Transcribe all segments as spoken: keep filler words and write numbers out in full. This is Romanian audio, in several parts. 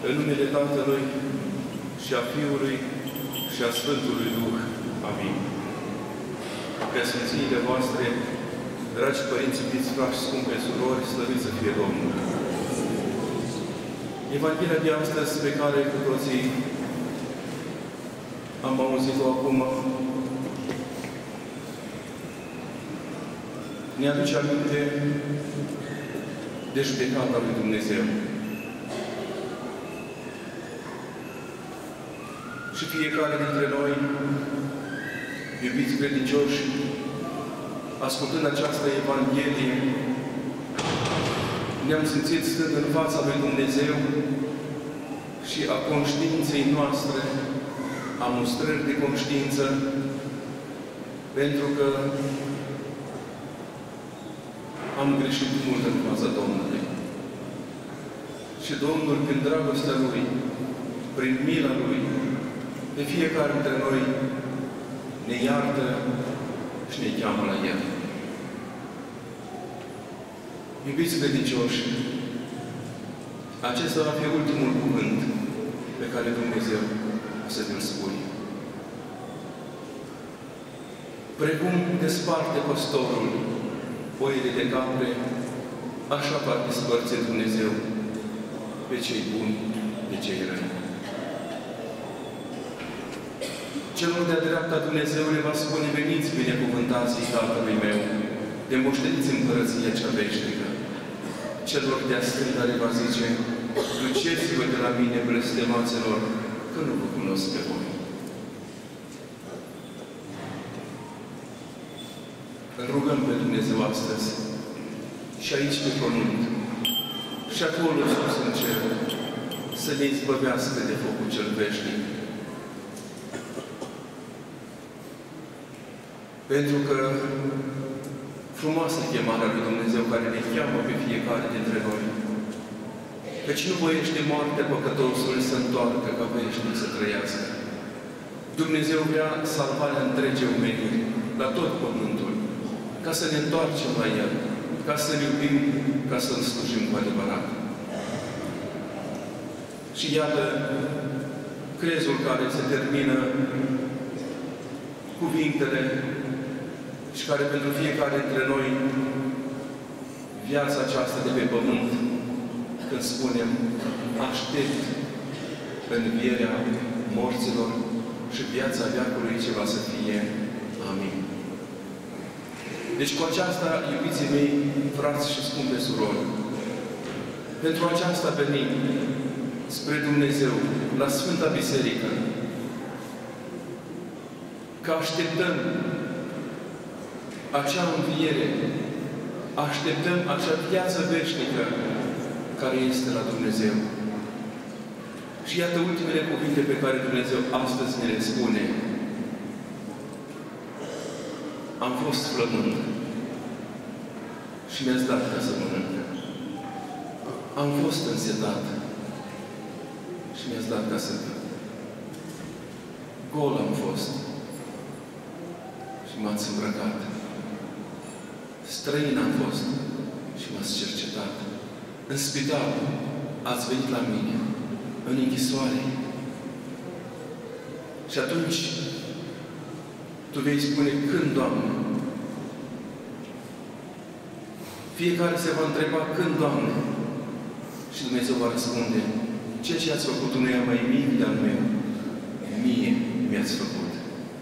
În numele Tatălui și a Fiului și a Sfântului Duh. Amin. Preasfințiile voastre, dragi părinți, iubiți frați și scumpe surori, slăviți să fie Domnul! Evanghelia de astăzi, pe care cu toții am auzit-o acum, ne aduce aminte de judecata lui Dumnezeu. Și fiecare dintre noi, iubiți credincioși, ascultând această Evanghelie, ne-am simțit stând în fața lui Dumnezeu și a conștiinței noastre, a mustrării de conștiință, pentru că am greșit mult în fața Domnului. Și Domnul, prin dragostea Lui, prin mila Lui, de fiecare dintre noi ne iartă și ne cheamă la El. Iubiți credincioși, acesta va fi ultimul cuvânt pe care Dumnezeu o să vi-l spune. Precum desparte păstorul oile de capre, așa va despărți Dumnezeu pe cei buni de cei răi. Celor de-a dreapta Dumnezeu le va spune: veniți binecuvântații Tatălui meu, de moșteniți împărăția cea veșnică. Celor de-a stânga le va zice: duceți-vă de la mine, blestemaților, că nu vă cunosc pe voi. Îl rugăm pe Dumnezeu astăzi, și aici pe pământ, și acolo sus în cer, să ne izbăvească de focul cel veșnic. Pentru că frumoasă chemarea lui Dumnezeu care ne cheamă pe fiecare dintre noi. Căci nu voiește moartea păcătosului să întoarcă ca veșnic să trăiască. Dumnezeu vrea salvarea întregii omeniri, la tot pământul, ca să ne întoarcem la El, ca să-L iubim, ca să-L slujim cu adevărat. Și iată crezul care se termină cuvintele și care pentru fiecare dintre noi viața aceasta de pe pământ, când spunem: aștept învierea morților și viața veacului ce va să fie. Amin. Deci cu aceasta, iubiții mei, frați și scumpe surori, pentru aceasta venim spre Dumnezeu, la Sfânta Biserică, că așteptăm acea înviere, așteptăm acea viață veșnică care este la Dumnezeu. Și iată ultimele cuvinte pe care Dumnezeu astăzi ne le spune. Am fost flămând și mi-ați dat ca să mănânc. Am fost însetat și mi-ați dat ca să beau. Gol am fost și m-ați îmbrăcat. Străin am fost și m-ați cercetat. În spital ați venit la mine, în închisoare. Și atunci Tu vei spune: când, Doamne? Fiecare se va întreba: când, Doamne? Și Dumnezeu va răspunde: ceea ce ați făcut unuia mai mic de-al meu, mie mi-ați făcut.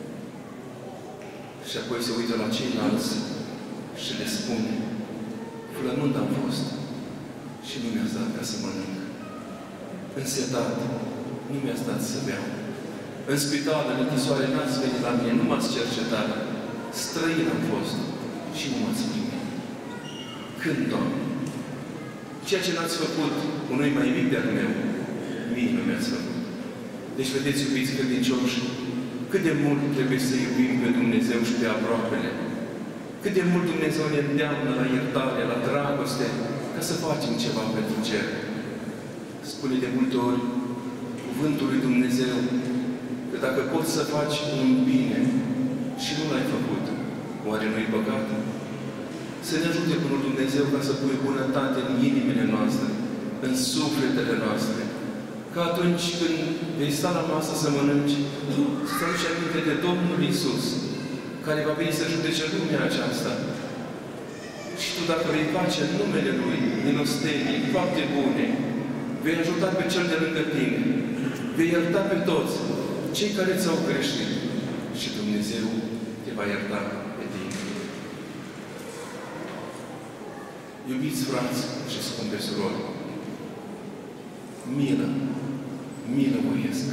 Și apoi se uită la ceilalți și le spune: flămând am fost și nu mi-ați dat ca să mănânc. Însetat, nu mi-ați dat să beau. În spital, în închisoare, n-ați venit la mine, nu m-ați cercetat. Străin am fost și nu m-ați primit. Când, Doamne? Ceea ce n-ați făcut unui mai mic de-al meu, mie nu mi-ați făcut. Deci, vedeți, iubiți credincioși, cât de mult trebuie să iubim pe Dumnezeu și pe aproapele. Cât de mult Dumnezeu ne îndeamnă la iertare, la dragoste, ca să facem ceva pentru cer. Spune de multe ori cuvântul lui Dumnezeu că dacă poți să faci un bine și nu l-ai făcut, oare nu-i păcat? Să ne ajute Bunul Dumnezeu ca să pui bunătate în inimile noastre, în sufletele noastre, Că atunci când vei sta la masă să mănânci, să-ți aduci aminte de Domnul Iisus, care va veni să judece lumea aceasta. Și tu, dacă vei face în numele Lui, milostenii, fapte bune, vei ajuta pe cel de lângă tine, vei ierta pe toți cei care ți-au greșit și Dumnezeu te va ierta pe tine. Iubiți frați și scumpe surori, milă, milă voiesc.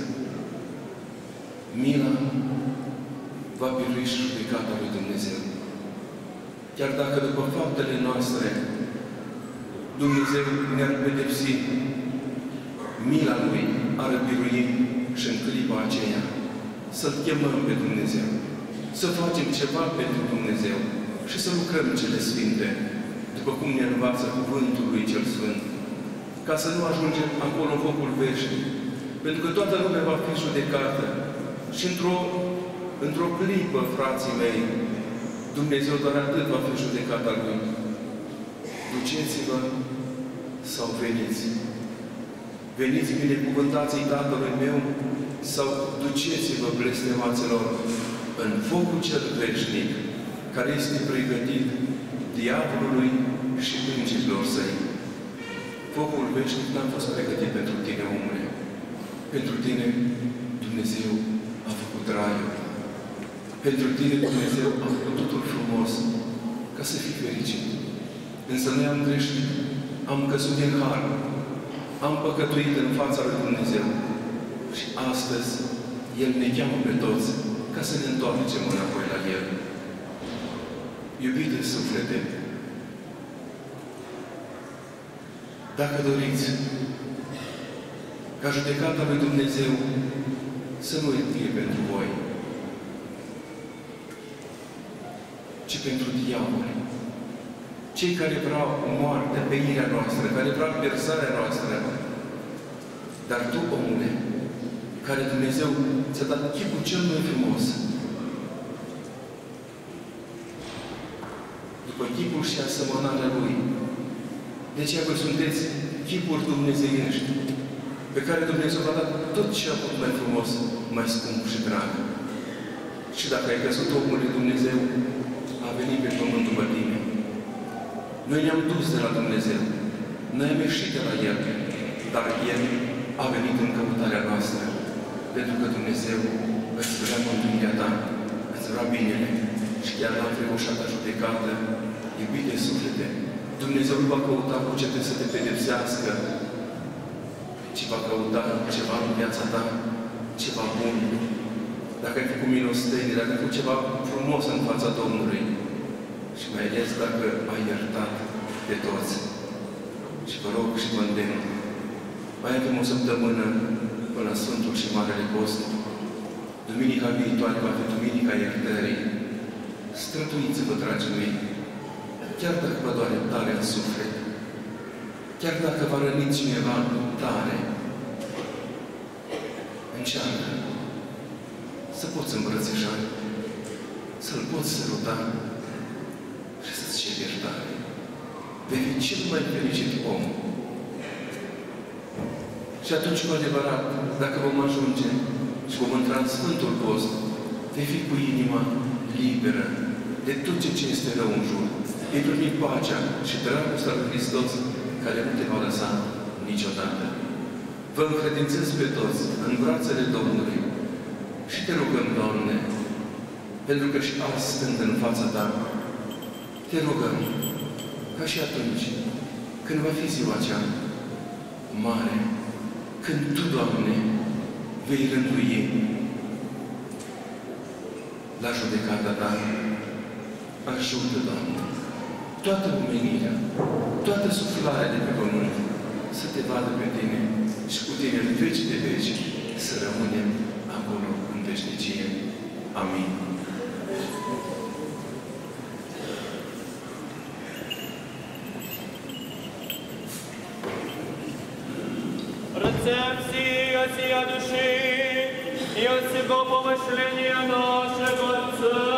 Mila va birui și judecata lui Dumnezeu. Chiar dacă după faptele noastre Dumnezeu ne-ar pedepsi, mila Lui ar birui și în clipa aceea să-L chemăm pe Dumnezeu, să facem ceva pentru Dumnezeu și să lucrăm cele sfinte, după cum ne învață cuvântul Lui Cel Sfânt, ca să nu ajungem acolo în focul veșnic, pentru că toată lumea va fi judecată și într-o într-o clipă, frații mei, Dumnezeu doar atât va fi judecata Lui. Duceți-vă sau veniți? Veniți binecuvântații Tatălui meu sau duceți-vă, blestemaților, în focul cel veșnic, care este pregătit diavolului și îngerilor săi. Focul veșnic n-a fost pregătit pentru tine, omule. Pentru tine, Dumnezeu a făcut raiul. Pentru tine, Dumnezeu a făcut totul frumos, ca să fii fericit. Însă noi am greșit, am căzut din har, am păcătuit în fața lui Dumnezeu. Și astăzi, El ne cheamă pe toți ca să ne întoarcem înapoi la El. Iubite suflete, dacă doriți ca judecata lui Dumnezeu să nu fie pentru voi, ci pentru diavoli, cei care vreau moartea, penirea noastră, care vreau pierzarea noastră, dar tu, omule, care Dumnezeu ți-a dat chipul cel mai frumos, după chipul și asemănarea Lui. De aceea voi sunteți chipuri dumnezeiești, pe care Dumnezeu v-a dat tot ce a făcut mai frumos, mai scump și drag. Și dacă ai căzut omul lui Dumnezeu, a venit pe pământ după tine. Noi ne-am dus de la Dumnezeu. Noi am ieșit de la El, dar El a venit în căutarea noastră, pentru că Dumnezeu îți vrea mântuirea ta, îți vrea binele și chiar la înfricoșata judecată, iubite suflete, Dumnezeu nu va căuta cu ce trebuie să te pedepsească, ci va căuta ceva în viața ta, ceva bun. Dacă ai făcut milostenie, dacă ai făcut ceva frumos în fața Domnului și mai ales dacă ai iertat pe toți. Și vă rog și vă îndemn. Mai avem o săptămână până la Sfântul și Marele Post. Duminica viitoare va fi Duminica Iertării. Străduiți-vă, dragii mei, chiar dacă vă doare tare în suflet, chiar dacă v-a rănit cineva tare, încearcă să poți îmbrățișa, să-l poți săruta și să-ți ceri iertare. Vei fi cel mai fericit om. Și atunci, cu adevărat, dacă vom ajunge și vom intra în Sfântul Post, vei fi cu inima liberă de tot ce este rău în jur. Vei primi pacea și dragostea lui Hristos, care nu te va lăsa niciodată. Vă încredințez pe toți în brațele Domnului și te rugăm, Doamne, pentru că și azi, stând în fața Ta, te rugăm, ca și atunci, când va fi ziua cea mare, când Tu, Doamne, vei rândui la judecata Ta, ajută, Doamne, toată omenirea, toată suflarea de pe pământ să Te vadă pe Tine și cu Tine în veci de veci să rămânem acolo în veșnicie. Amin. Рецепция сия души и от всего помышления нашего Отца.